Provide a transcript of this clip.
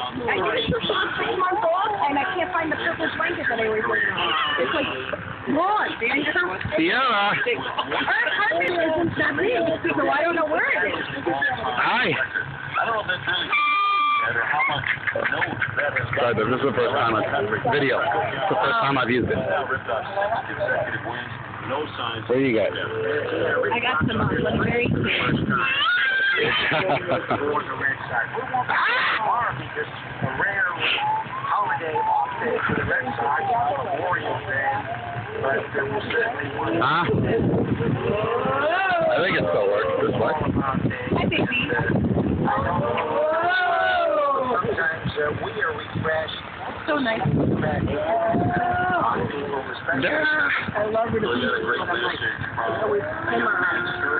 I think it's just a 6-month old, and I can't find the purple blanket that I always wear. It's like gone. Sierra. Our apartment isn't that big, so I don't know where it is. Hi. Sorry, this is the first time video. It's the first time I've used it. What do you got? I got some very cute. Huh? I think it still works. This way. Hi, baby. Sometimes we are refreshed. So nice. Yeah. I love her to be.